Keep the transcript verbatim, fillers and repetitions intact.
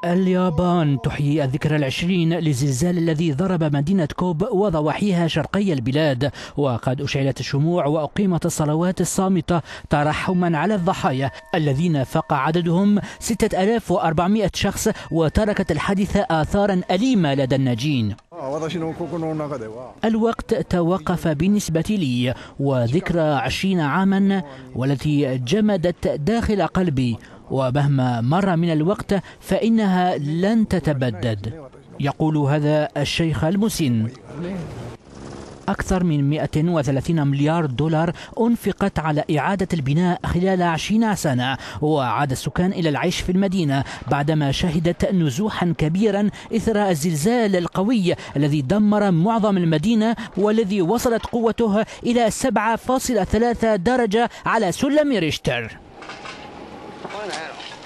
اليابان تحيي الذكرى العشرين للزلزال الذي ضرب مدينة كوب وضواحيها شرقي البلاد، وقد أشعلت الشموع وأقيمت الصلوات الصامتة ترحما على الضحايا الذين فاق عددهم ستة آلاف وأربعمائة شخص، وتركت الحادثة آثارا أليمة لدى الناجين. الوقت توقف بالنسبة لي، وذكرى عشرين عاما والتي جمدت داخل قلبي، ومهما مر من الوقت فإنها لن تتبدد. يقول هذا الشيخ المسن. أكثر من مئة وثلاثين مليار دولار أنفقت على إعادة البناء خلال عشرين سنة، وعاد السكان إلى العيش في المدينة بعدما شهدت نزوحا كبيرا إثر الزلزال القوي الذي دمر معظم المدينة، والذي وصلت قوته إلى سبعة فاصلة ثلاثة درجة على سلم ريشتر.